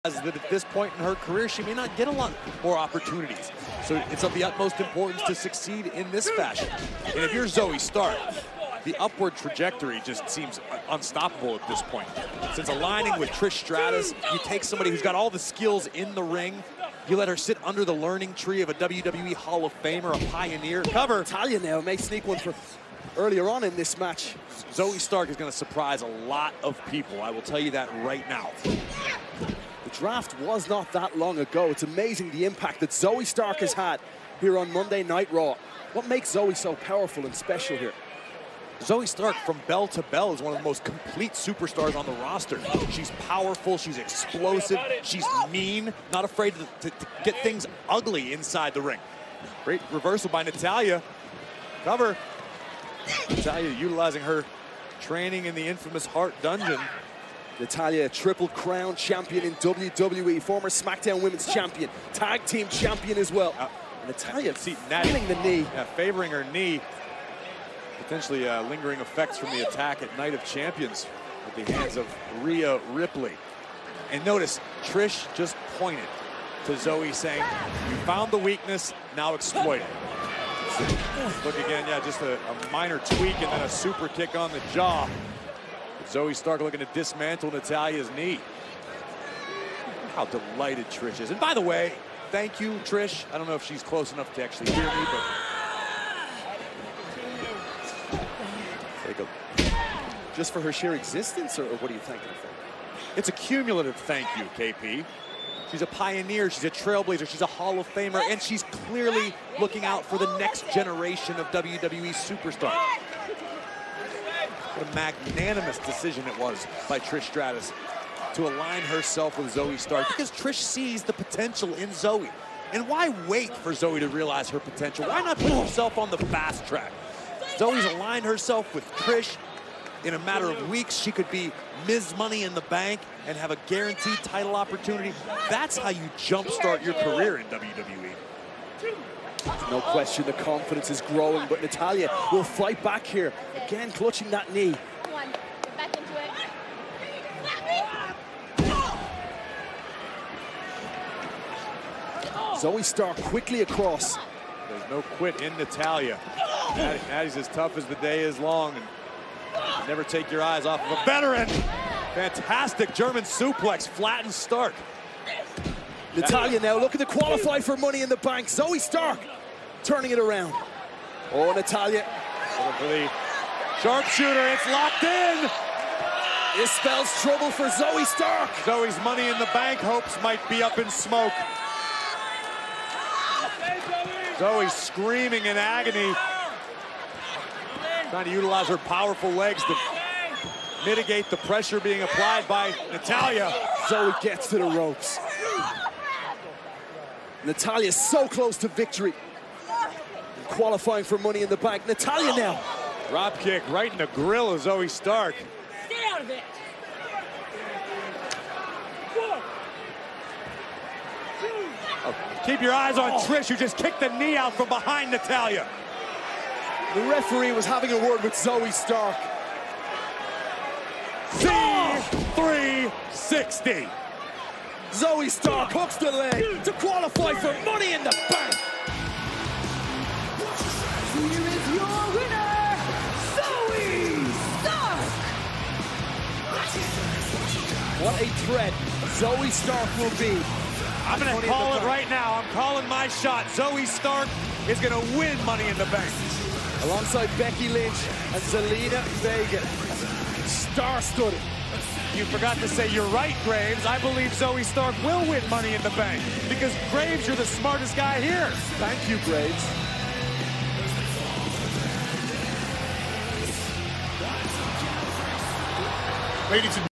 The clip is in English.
that at this point in her career, she may not get a lot more opportunities. So it's of the utmost importance to succeed in this fashion. And if you're Zoey Stark, the upward trajectory just seems unstoppable at this point. Since aligning with Trish Stratus, you take somebody who's got all the skills in the ring, you let her sit under the learning tree of a WWE Hall of Famer, a pioneer. Cover. Natalya now may sneak one for earlier on in this match. Zoey Stark is going to surprise a lot of people. I will tell you that right now. The draft was not that long ago. It's amazing the impact that Zoey Stark has had here on Monday Night Raw. What makes Zoey so powerful and special here? Zoey Stark, from bell to bell, is one of the most complete superstars on the roster. She's powerful, she's explosive, she's mean, not afraid to get things ugly inside the ring. Great reversal by Natalya. Cover. Natalya utilizing her training in the infamous Hart Dungeon. Natalya, Triple Crown champion in WWE, former SmackDown Women's champion, tag team champion as well. Natalya feeling the knee. Yeah, favoring her knee. Potentially lingering effects from the attack at Night of Champions at the hands of Rhea Ripley. And notice, Trish just pointed to Zoey saying, you found the weakness, now exploit it. Look again, yeah, just a minor tweak and then a super kick on the jaw. Zoey Stark looking to dismantle Natalya's knee. How delighted Trish is. And by the way, thank you, Trish. I don't know if she's close enough to actually hear me, but just for her sheer existence, or what are you thanking her for? It's a cumulative thank you, KP. She's a pioneer, she's a trailblazer, she's a Hall of Famer, and she's clearly looking out for the next generation of WWE superstars. What a magnanimous decision it was by Trish Stratus to align herself with Zoey Stark, because Trish sees the potential in Zoey. And why wait for Zoey to realize her potential? Why not put herself on the fast track? Zoey's aligned herself with Trish. In a matter of weeks, she could be Ms. Money in the Bank and have a guaranteed title opportunity. That's how you jumpstart your career in WWE. No question, the confidence is growing, but Natalya will fight back here. Again, clutching that knee. Come on, get back into it. Zoey Stark quickly across. There's no quit in Natalya. Natty's as tough as the day is long. And never take your eyes off of a veteran. Fantastic German suplex, flattens Stark. Natalya now looking to qualify for Money in the Bank. Zoey Stark turning it around. Oh, Natalya. Going for the sharpshooter, it's locked in. This spells trouble for Zoey Stark. Zoey's Money in the Bank hopes might be up in smoke. Zoey screaming in agony. Trying to utilize her powerful legs to mitigate the pressure being applied by Natalya. Zoey gets to the ropes. Natalya so close to victory. And qualifying for Money in the Bank. Natalya now. Drop kick right in the grill of Zoey Stark. Stay out of it. Oh, keep your eyes on Trish, who just kicked the knee out from behind Natalya. The referee was having a word with Zoey Stark. C360. Zoey Stark hooks the leg to qualify for Money in the Bank. Here is your winner, Zoey Stark. What a threat Zoey Stark will be. I'm going to call it right now. I'm calling my shot. Zoey Stark is going to win Money in the Bank. Alongside Becky Lynch and Zelina Vega. Star-studded. You forgot to say you're right, Graves. I believe Zoey Stark will win Money in the Bank, because Graves, you're the smartest guy here. Thank you, Graves. Ladies and